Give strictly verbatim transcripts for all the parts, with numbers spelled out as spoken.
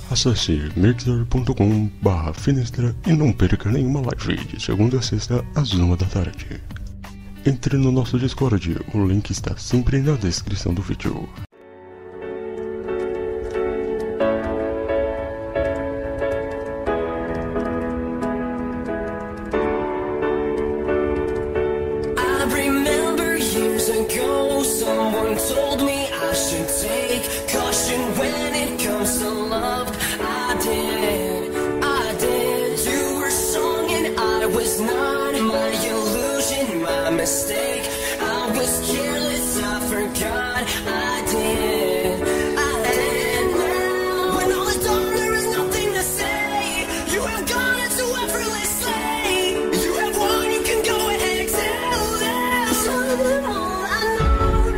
Acesse mixer ponto com barra finestra e não perca nenhuma live de segunda a sexta às uma da tarde. Entre no nosso Discord, o link está sempre na descrição do vídeo. Someone told me I should take caution when it comes to love. I did, I did. You were strong and I was not. My illusion, my mistake. I was careless, I forgot. I did, I did. Now, when all is done, there is nothing to say. You have gone into effortlessly. You have won, you can go ahead, excel now. Show them all I know.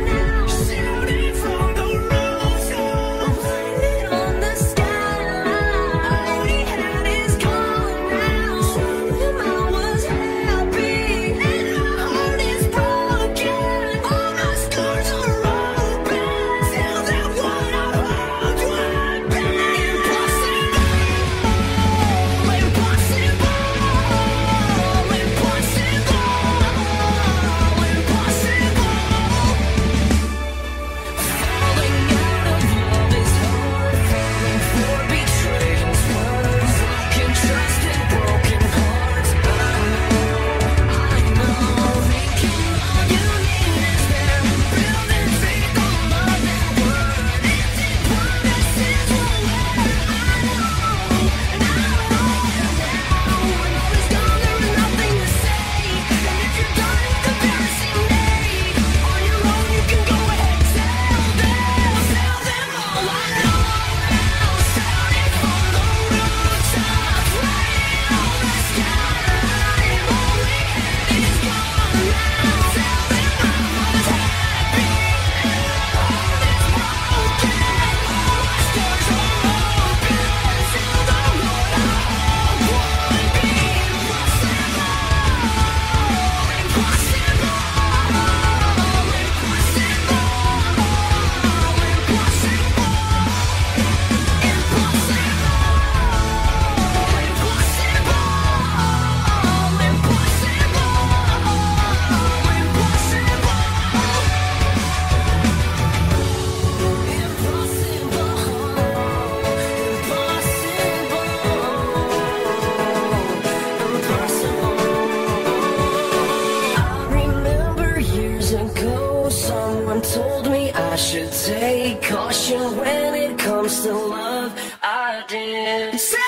Someone told me I should take caution when it comes to love. I did.